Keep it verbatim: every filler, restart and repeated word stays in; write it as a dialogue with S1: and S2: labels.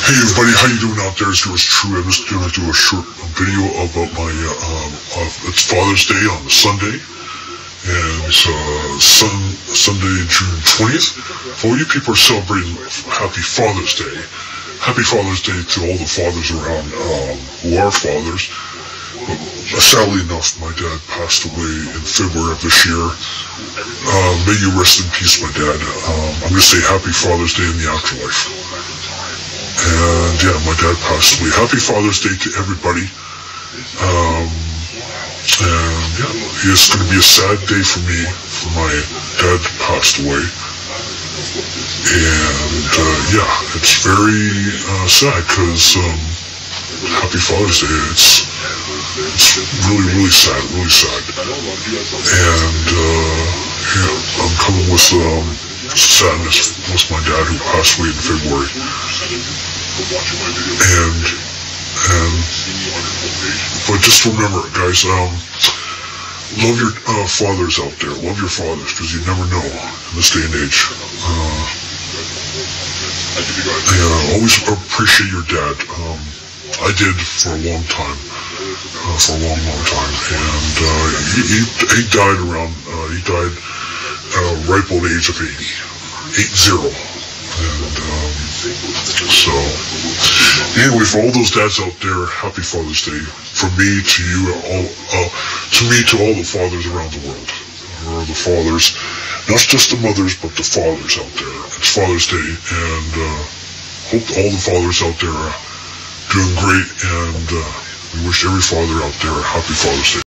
S1: Hey everybody, how you doing out there? It's yours truly. I'm just going to do a short video about my, uh, um, uh, it's Father's Day on Sunday, and it's uh, sun, Sunday, June twentieth. For all you people who are celebrating Happy Father's Day, Happy Father's Day to all the fathers around um, who are fathers. But, uh, sadly enough, my dad passed away in February of this year. Uh, may you rest in peace, my dad. Um, I'm going to say Happy Father's Day in the afterlife. And yeah, my dad passed away. Happy Father's Day to everybody. Um, and yeah, it's going to be a sad day for me, for my dad passed away. And uh, yeah, it's very uh, sad because um, Happy Father's Day, it's, it's really, really sad, really sad. And uh, yeah, I'm coming with um, sadness with my dad who passed away in February. And, and, but just remember, guys, um, love your uh, fathers out there. Love your fathers, because you never know in this day and age. Uh, and always appreciate your dad. Um, I did for a long time, uh, for a long, long time. And uh, he, he, he died around, uh, he died uh, ripe old age of eighty, eight zero. And um, so, anyway, for all those dads out there, Happy Father's Day. From me to you, all, uh, to me to all the fathers around the world, or the fathers, not just the mothers, but the fathers out there. It's Father's Day, and uh, hope all the fathers out there are doing great, and uh, we wish every father out there a Happy Father's Day.